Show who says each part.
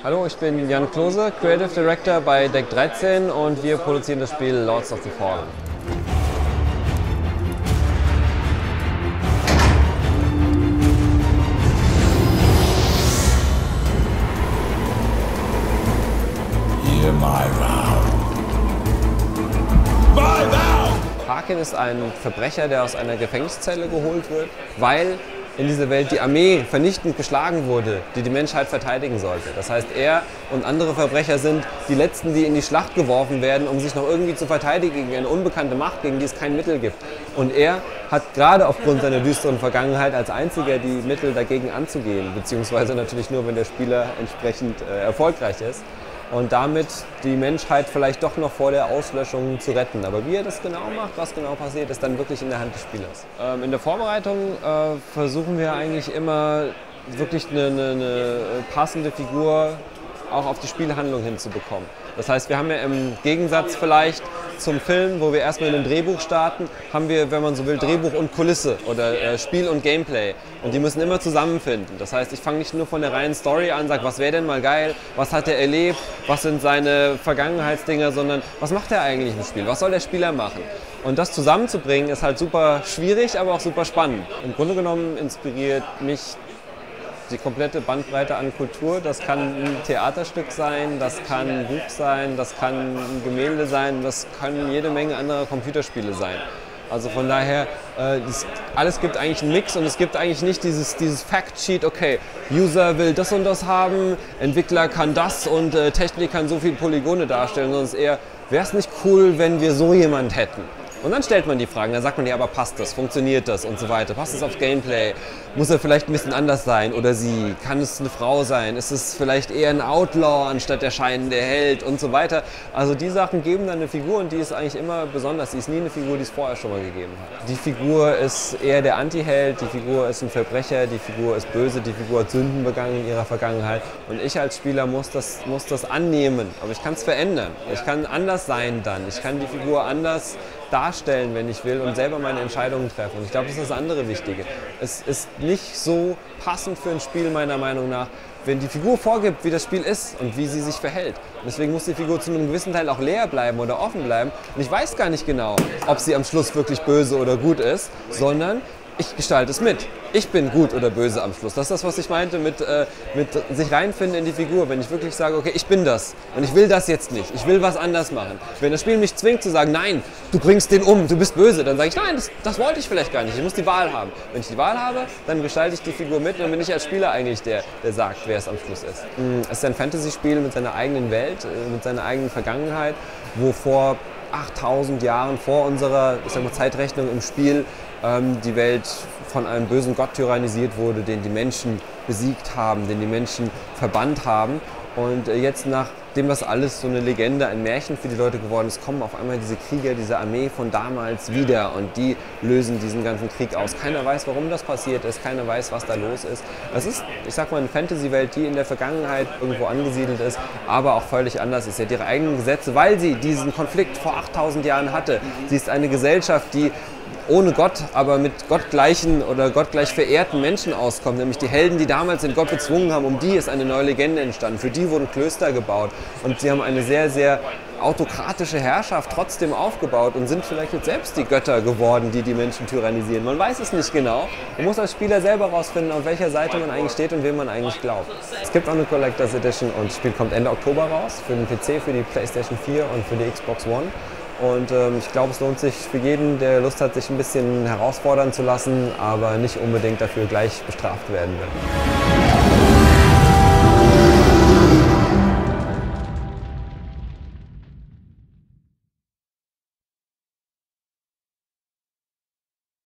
Speaker 1: Hallo, ich bin Jan Klose, Creative Director bei Deck 13 und wir produzieren das Spiel Lords of the Fallen.
Speaker 2: Hear my vow. My vow!
Speaker 1: Harkin ist ein Verbrecher, der aus einer Gefängniszelle geholt wird, weil in dieser Welt die Armee vernichtend geschlagen wurde, die die Menschheit verteidigen sollte. Das heißt, er und andere Verbrecher sind die Letzten, die in die Schlacht geworfen werden, um sich noch irgendwie zu verteidigen gegen eine unbekannte Macht, gegen die es kein Mittel gibt. Und er hat gerade aufgrund seiner düsteren Vergangenheit als einziger die Mittel dagegen anzugehen, beziehungsweise natürlich nur, wenn der Spieler entsprechend erfolgreich ist. Und damit die Menschheit vielleicht doch noch vor der Auslöschung zu retten. Aber wie er das genau macht, was genau passiert, ist dann wirklich in der Hand des Spielers. In der Vorbereitung versuchen wir eigentlich immer wirklich eine passende Figur auch auf die Spielhandlung hinzubekommen. Das heißt, wir haben ja im Gegensatz vielleicht zum Film, wo wir erstmal in einem Drehbuch starten, haben wir, wenn man so will, Drehbuch und Kulisse oder Spiel und Gameplay. Und die müssen immer zusammenfinden. Das heißt, ich fange nicht nur von der reinen Story an, sage, was wäre denn mal geil, was hat er erlebt, was sind seine Vergangenheitsdinger, sondern was macht er eigentlich im Spiel, was soll der Spieler machen? Und das zusammenzubringen ist halt super schwierig, aber auch super spannend. Im Grunde genommen inspiriert mich die komplette Bandbreite an Kultur. Das kann ein Theaterstück sein, das kann ein Buch sein, das kann ein Gemälde sein, das können jede Menge anderer Computerspiele sein. Also von daher, alles gibt eigentlich einen Mix und es gibt eigentlich nicht dieses Fact-Sheet, okay, User will das und das haben, Entwickler kann das und Technik kann so viele Polygone darstellen, sondern es ist eher, wäre es nicht cool, wenn wir so jemand hätten? Und dann stellt man die Fragen, dann sagt man ja, aber passt das, funktioniert das und so weiter, passt es aufs Gameplay, muss er vielleicht ein bisschen anders sein oder sie, kann es eine Frau sein, ist es vielleicht eher ein Outlaw anstatt der scheinende Held und so weiter. Also die Sachen geben dann eine Figur und die ist eigentlich immer besonders, die ist nie eine Figur, die es vorher schon mal gegeben hat. Die Figur ist eher der Anti-Held, die Figur ist ein Verbrecher, die Figur ist böse, die Figur hat Sünden begangen in ihrer Vergangenheit und ich als Spieler muss das annehmen, aber ich kann es verändern, ich kann anders sein dann, ich kann die Figur anders darstellen, wenn ich will und selber meine Entscheidungen treffen. Und ich glaube, das ist das andere Wichtige. Es ist nicht so passend für ein Spiel meiner Meinung nach, wenn die Figur vorgibt, wie das Spiel ist und wie sie sich verhält. Und deswegen muss die Figur zu einem gewissen Teil auch leer bleiben oder offen bleiben. Und ich weiß gar nicht genau, ob sie am Schluss wirklich böse oder gut ist, sondern ich gestalte es mit. Ich bin gut oder böse am Schluss. Das ist das, was ich meinte mit sich reinfinden in die Figur. Wenn ich wirklich sage, okay, ich bin das und ich will das jetzt nicht, ich will was anders machen. Wenn das Spiel mich zwingt zu sagen, nein, du bringst den um, du bist böse, dann sage ich, nein, das wollte ich vielleicht gar nicht, ich muss die Wahl haben. Wenn ich die Wahl habe, dann gestalte ich die Figur mit und dann bin ich als Spieler eigentlich der sagt, wer es am Schluss ist. Es ist ein Fantasy-Spiel mit seiner eigenen Welt, mit seiner eigenen Vergangenheit, wo vor 8000 Jahren vor unserer Zeitrechnung im Spiel die Welt von einem bösen Gott tyrannisiert wurde, den die Menschen besiegt haben, den die Menschen verbannt haben. Und jetzt, nachdem das alles so eine Legende, ein Märchen für die Leute geworden ist, kommen auf einmal diese Krieger, diese Armee von damals wieder und die lösen diesen ganzen Krieg aus. Keiner weiß, warum das passiert ist, keiner weiß, was da los ist. Es ist, ich sag mal, eine Fantasy-Welt, die in der Vergangenheit irgendwo angesiedelt ist, aber auch völlig anders ist. Sie hat ihre eigenen Gesetze, weil sie diesen Konflikt vor 8000 Jahren hatte. Sie ist eine Gesellschaft, die ohne Gott, aber mit gottgleichen oder gottgleich verehrten Menschen auskommt, nämlich die Helden, die damals den Gott bezwungen haben, um die ist eine neue Legende entstanden. Für die wurden Klöster gebaut und sie haben eine sehr, sehr autokratische Herrschaft trotzdem aufgebaut und sind vielleicht jetzt selbst die Götter geworden, die die Menschen tyrannisieren. Man weiß es nicht genau. Man muss als Spieler selber herausfinden, auf welcher Seite man eigentlich steht und wem man eigentlich glaubt. Es gibt auch eine Collectors Edition und das Spiel kommt Ende Oktober raus für den PC, für die PlayStation 4 und für die Xbox One. Und ich glaube, es lohnt sich für jeden, der Lust hat, sich ein bisschen herausfordern zu lassen, aber nicht unbedingt dafür gleich bestraft werden will.